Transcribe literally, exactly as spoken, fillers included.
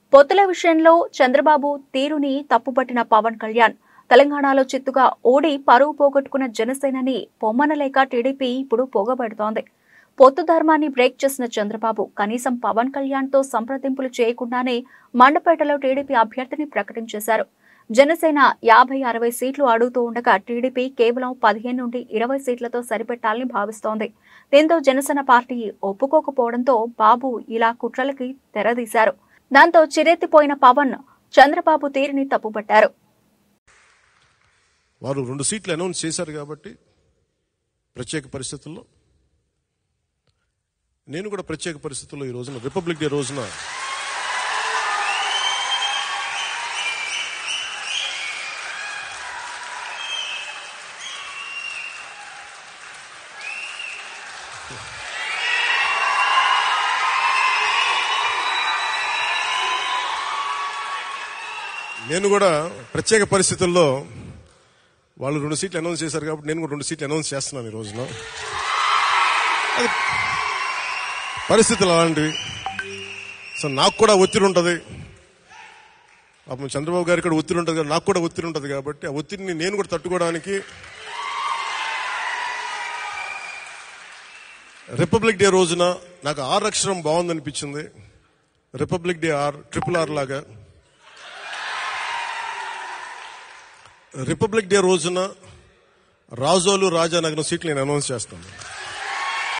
పొత్తుల విషయంలో చంద్రబాబు తీరుని తప్పుపట్టిన పవన్ కళ్యాణ్ తెలంగాణలో చిత్తుగా ఓడి పరువు పోగొట్టుకున్న జనసేనని పొమ్మనలేక టీడీపీ ఇప్పుడు పోగబెడుతోంది. పొత్తు ధర్మాన్ని బ్రేక్ చేసిన చంద్రబాబు కనీసం పవన్ కళ్యాణ్ తో సంప్రదింపులు చేయకుండానే మండపేటలో టీడీపీ అభ్యర్థిని ప్రకటించేశారు. జనసేన యాభై అరవై సీట్లు అడుగుతూ ఉండగా టీడీపీ కేవలం పదిహేను నుండి ఇరవై సీట్లతో సరిపెట్టాలని భావిస్తోంది. దీంతో జనసేన పార్టీ ఒప్పుకోకపోవడంతో బాబు ఇలా కుట్రలకి తెరదీశారు. దాంతో చిరెత్తిపోయిన పవన్ చంద్రబాబు తీరుని తప్పుపట్టారు. వారు రెండు సీట్లు అనౌన్స్ చేశారు కాబట్టి ప్రత్యేక పరిస్థితుల్లో నేను కూడా ప్రత్యేక పరిస్థితుల్లో ఈ రోజున రిపబ్లిక్ డే రోజున నేను కూడా ప్రత్యేక పరిస్థితుల్లో వాళ్ళు రెండు సీట్లు అనౌన్స్ చేశారు కాబట్టి నేను కూడా రెండు సీట్లు అనౌన్స్ చేస్తున్నాను ఈ రోజున. అది పరిస్థితులు అలాంటివి. సో నాకు కూడా ఒత్తిడి ఉంటుంది, పాపం చంద్రబాబు గారికి కూడా ఒత్తిడి ఉంటుంది, నాకు కూడా ఒత్తిడి ఉంటుంది కాబట్టి ఆ ఒత్తిడిని నేను కూడా తట్టుకోవడానికి రిపబ్లిక్ డే రోజున నాకు ఆర్ అక్షరం బాగుందనిపించింది. Republic day R triple R లాగా రిపబ్లిక్ డే రోజున రాజోలు రాజానగరం సీట్లు నేను అనౌన్స్ చేస్తాను.